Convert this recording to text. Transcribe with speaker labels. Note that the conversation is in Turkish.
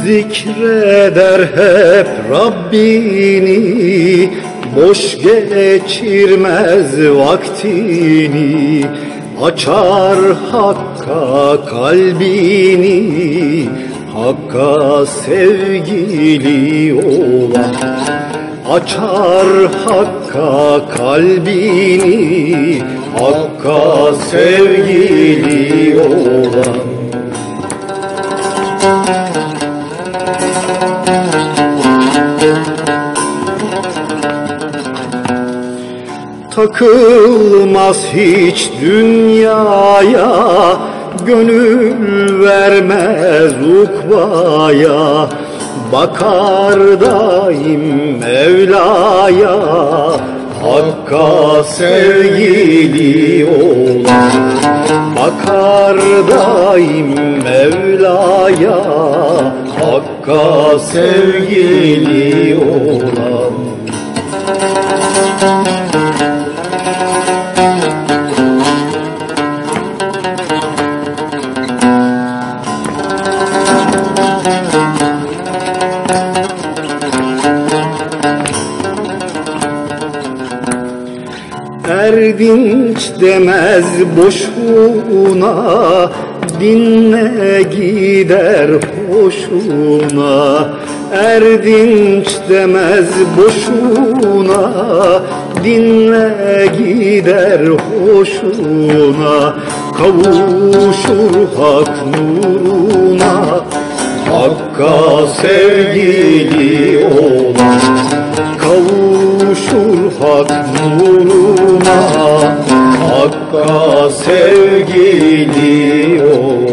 Speaker 1: Zikreder hep Rabbini, boş geçirmez vaktini. Açar Hakk'a kalbini, Hakk'a sevgili olan. Açar Hakk'a kalbini, Hakk'a sevgili olan. Takılmaz hiç dünyaya, gönül vermez ukbaya. Bakar daim Mevla'ya, Hakk'a sevgili olan. Bakar daim Mevla'ya, Hakk'a sevgili olan. Erdinç demez boşuna, dinle gider hoşuna. Erdinç demez boşuna, dinle gider hoşuna. Kavuşur hak nuruna, Hakk'a sevgili olan. Kavuşur hak nuruna, Hakk'a sevgili olan.